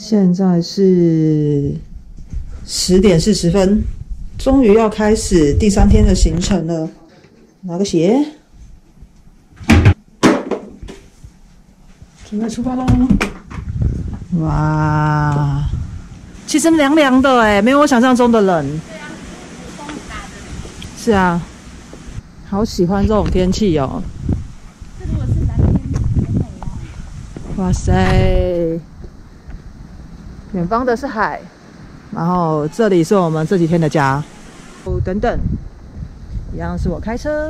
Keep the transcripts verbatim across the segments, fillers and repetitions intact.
现在是十点四十分，终于要开始第三天的行程了。拿个鞋，准备出发喽！哇，其实凉凉的哎，没有我想象中的冷。 对啊，风很大的。 是啊，好喜欢这种天气哦。 这如果是蓝天，好美哦。 哇塞，远方的是海，然后这里是我们这几天的家。哦，等等，一样是我开车，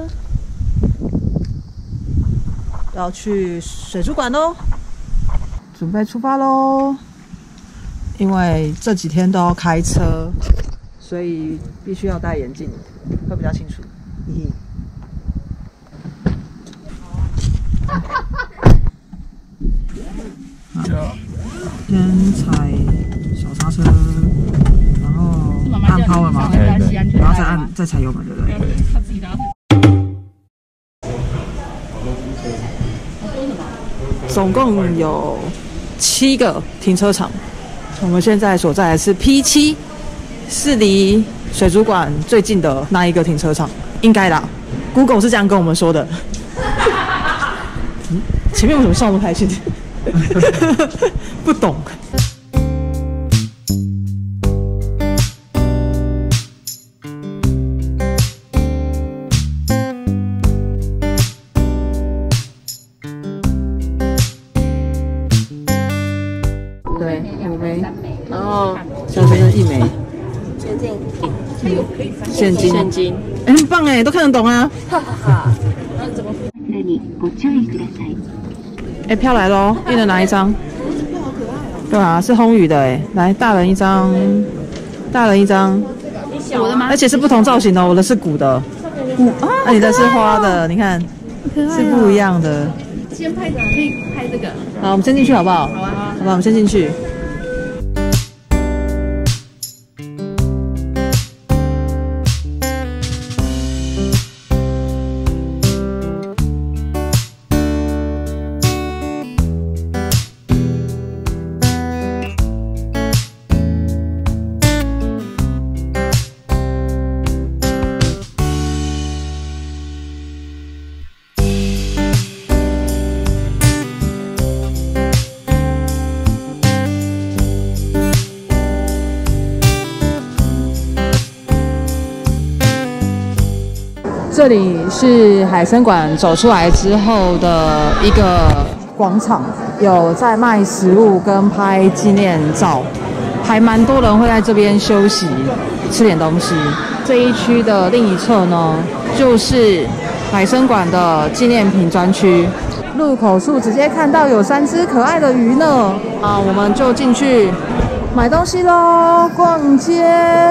要去水族馆喽，准备出发喽。因为这几天都要开车，所以必须要戴眼镜，会比较清楚。嘿嘿。先踩小刹车，然后按 power 嘛，然后再按再踩油门，对不对？总共有七个停车场，我们现在所在的是 P 七，是离水族馆最近的那一个停车场，应该啦。Google 是这样跟我们说的。嗯、前面为什么笑那么开心？不懂。对，五枚，然后小学生一枚。 现金， 现金， 现金， 哎，很棒哎，都看得懂啊。 哈哈哈。那怎么？ 哎，票来喽！一人拿一张。对啊，是烘鱼的哎。来，大人一张，大人一张。 我的吗？ 而且是不同造型的，我的是鼓的，鼓啊，那你的是花的，你看，是不一样的。 先拍的，可以拍这个。 好，我们先进去好不好？ 好啊， 好吧，我们先进去。这里是海参馆走出来之后的一个广场，有在卖食物跟拍纪念照，还蛮多人会在这边休息，吃点东西。这一区的另一侧呢，就是海参馆的纪念品专区。入口处直接看到有三只可爱的鱼呢，啊，我们就进去买东西咯，逛街。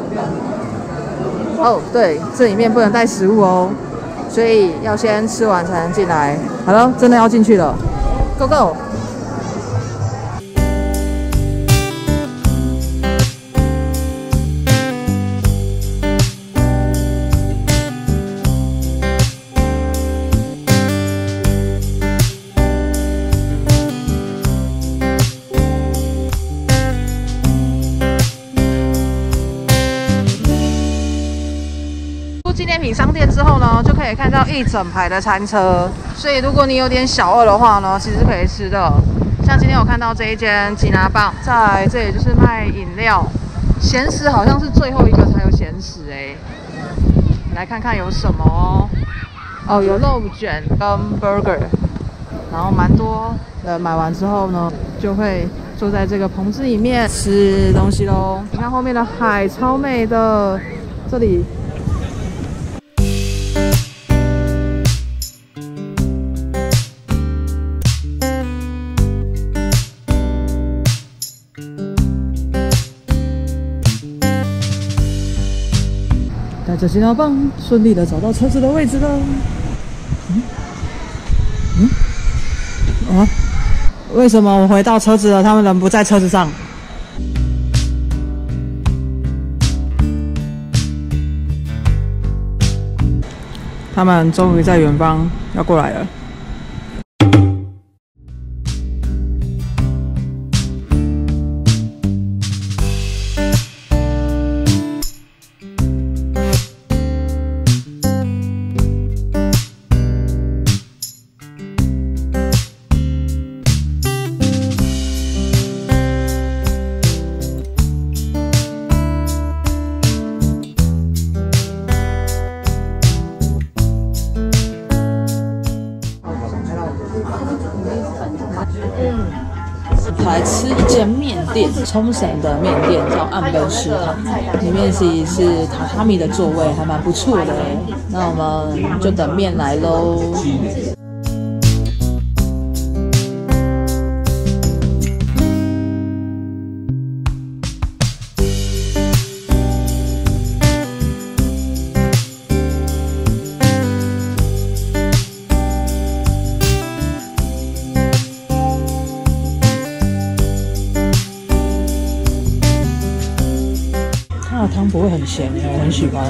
哦，对，这里面不能带食物哦，所以要先吃完才能进来。好了，真的要进去了 ，Go Go！ 纪念品商店之后呢，就可以看到一整排的餐车，所以如果你有点小饿的话呢，其实可以吃的。像今天我看到这一间吉拿棒，再来这里就是卖饮料，咸食好像是最后一个才有咸食哎。来看看有什么哦，哦有肉卷跟 burger， 然后蛮多的。买完之后呢，就会坐在这个棚子里面吃东西咯。你看后面的海超美的，这里。带着吉拿棒，顺利的找到车子的位置了。嗯嗯啊？为什么我回到车子了，他们人不在车子上？他们终于在远方要过来了。 店，冲绳的面店叫岸本食堂，里面是是榻榻米的座位，还蛮不错的哎。那我们就等面来喽。它的汤不会很咸，我很喜欢。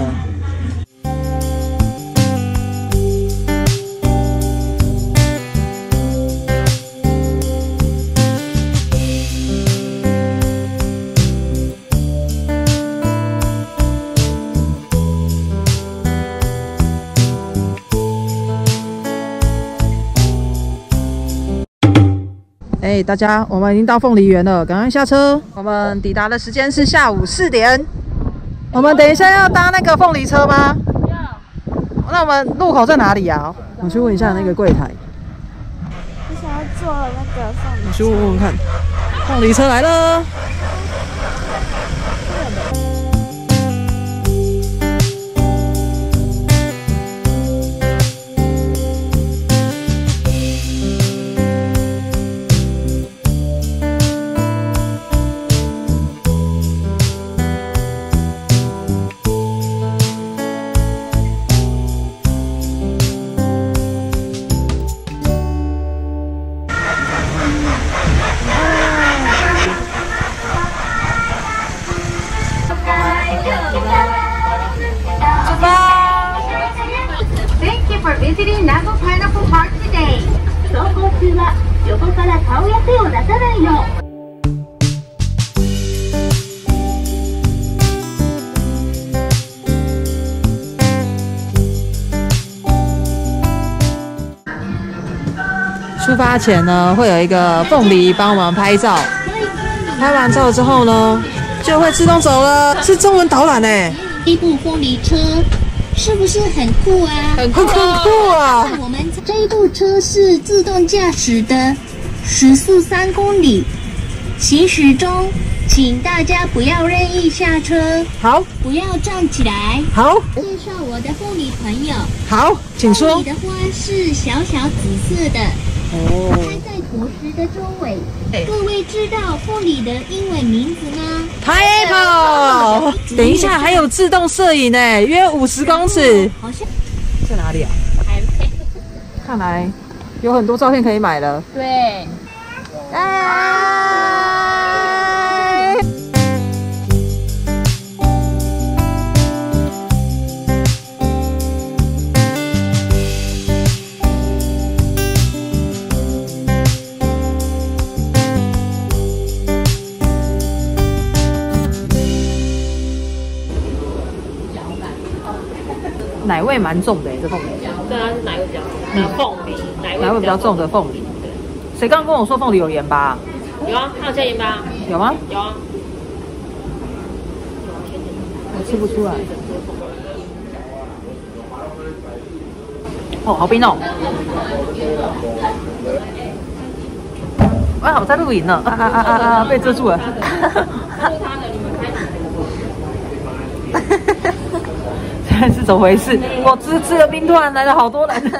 哎，大家，我们已经到凤梨园了，赶快下车。我们抵达的时间是下午四点。我们等一下要搭那个凤梨车吗？要。那我们入口在哪里啊？我去问一下那个柜台。 我想要坐那个凤梨。 我去问问看。凤梨车来了。 Visiting Nago Pineapple Park today. 走行中は横から顔や手を出さないよう。 出发前呢，会有一个凤梨帮我们拍照，拍完照之后呢，就会自动走了，是中文导览哎。 这部凤梨车。是不是很酷啊？ 很酷酷啊！ 我们这一部车是自动驾驶的，时速三公里，行驶中，请大家不要任意下车。 好， 不要站起来。 好， 介绍我的凤梨朋友。 好，请说。 凤梨的花是小小紫色的，哦，开在果实的周围。各位知道凤梨的英文名字吗 ？Pineapple。等一下，还有自动摄影呢，约五十公尺。 好像在哪里啊？还没。看来有很多照片可以买了。 对。 哎。奶味蛮重的哎，这凤梨。 对啊，是奶味比较重的凤梨， 奶味比较重的凤梨。谁刚刚跟我说凤梨有盐巴？ 有啊，它有加盐巴。 有吗？ 有啊。 我吃不出来。哦，好冰哦！哇，我在录影呢！啊啊啊啊啊！被遮住了。是怎么回事？我吃吃了冰，突然来了好多人。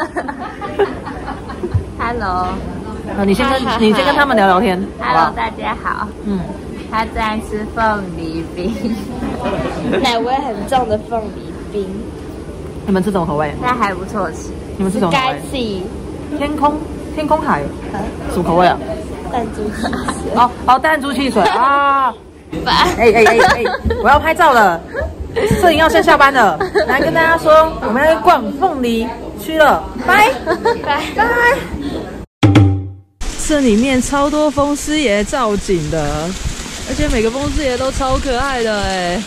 Hello， 啊，你先跟你先跟他们聊聊天。 Hello， 大家好。 嗯， 他在吃凤梨冰，奶味很重的凤梨冰。 你们吃什么口味？ 那还不错吃。 你们吃什么口味？天空天空海，什么口味啊？ 弹珠汽水。 哦哦，弹珠汽水啊！哎哎哎哎，我要拍照了。摄影要先下班了，来跟大家说，我们要逛凤梨区了，拜拜拜。这里面超多风狮爷造景的，而且每个风狮爷都超可爱的哎。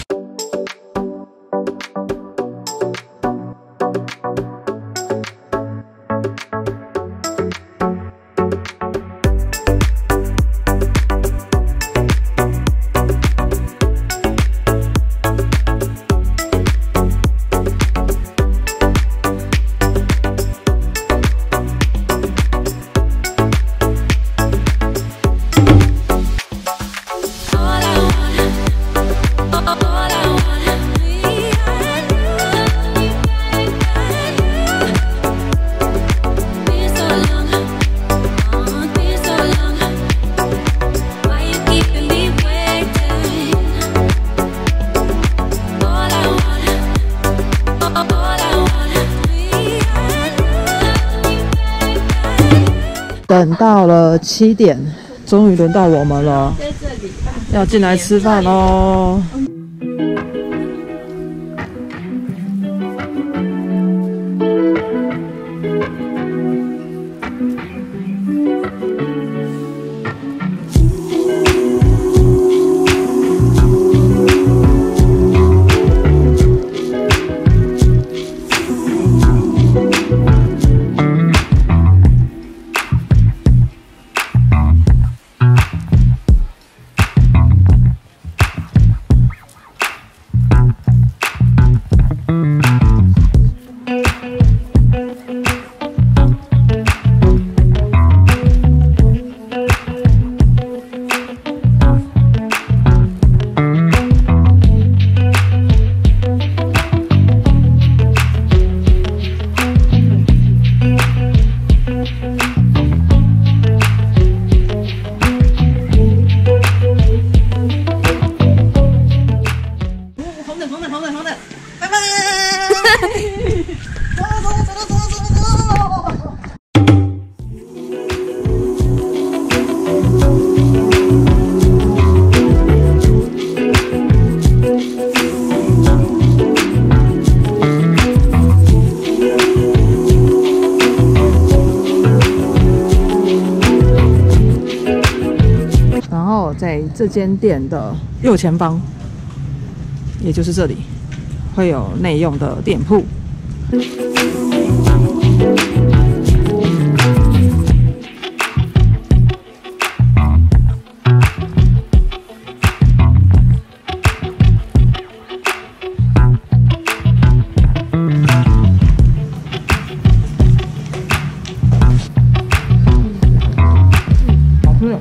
等到了七点，终于轮到我们了，在这里要进来吃饭哦。在这间店的右前方，也就是这里，会有内用的店铺。好吃。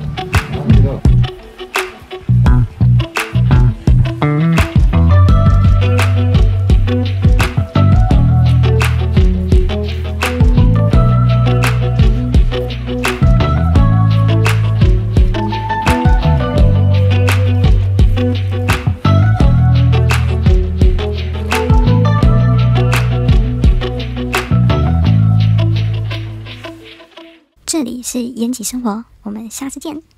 这里是延吉生活，我们下次见。